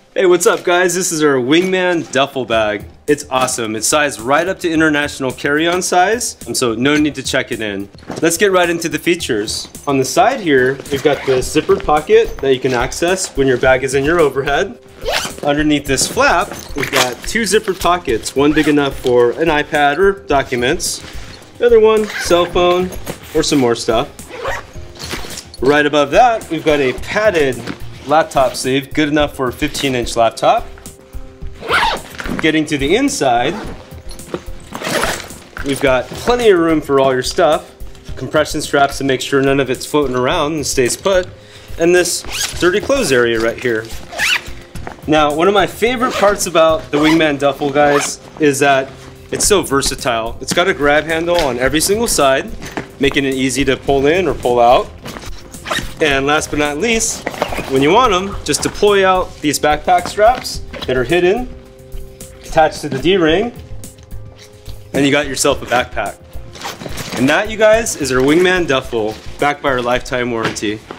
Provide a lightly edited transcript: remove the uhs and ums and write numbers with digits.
Hey, what's up guys? This is our Wingman Duffel bag. It's awesome. It's sized right up to international carry-on size, so no need to check it in. Let's get right into the features. On the side here, we've got this zippered pocket that you can access when your bag is in your overhead. Underneath this flap, we've got two zippered pockets, one big enough for an iPad or documents, the other one, cell phone, or some more stuff. Right above that, we've got a padded laptop sleeve, good enough for a 15-inch laptop. Getting to the inside, we've got plenty of room for all your stuff, compression straps to make sure none of it's floating around and stays put, and this dirty clothes area right here. Now, one of my favorite parts about the Wingman Duffel, guys, is that it's so versatile. It's got a grab handle on every single side, making it easy to pull in or pull out. And last but not least, when you want them, just deploy out these backpack straps that are hidden, attached to the D-ring, and you got yourself a backpack. And that, you guys, is our Wingman Duffel, backed by our lifetime warranty.